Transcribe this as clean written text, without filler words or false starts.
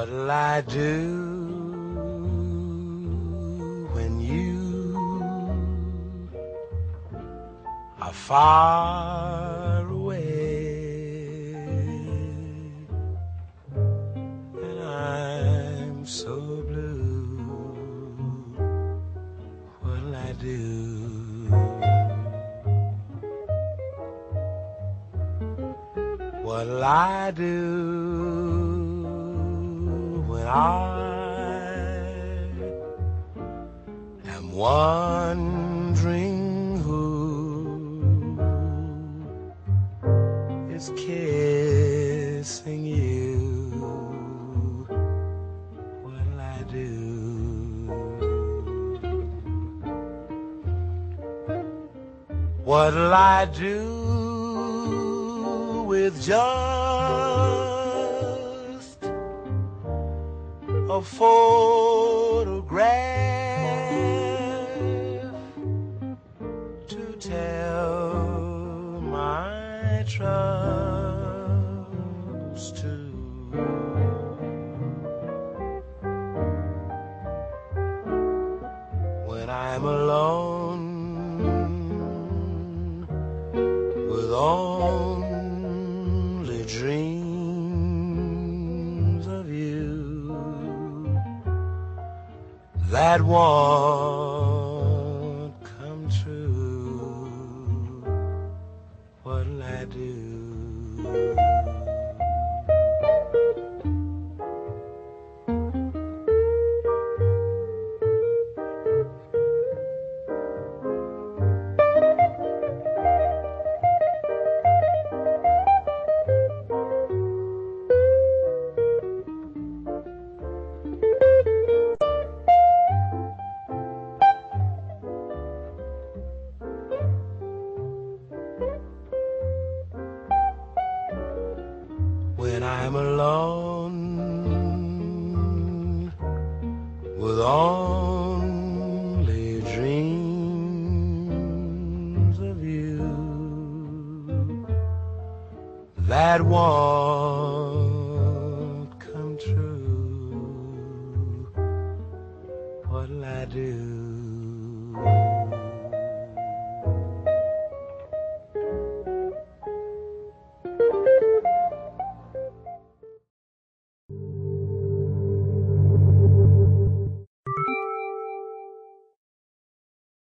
What'll I do when you are far away and I'm so blue? What'll I do? What'll I do when I am wondering who is kissing you? What'll I do? What'll I do with just a photograph to tell my troubles to? When I'm alone with only dreams of you that won't come true, what'll I do? When I'm alone with only dreams of you that won't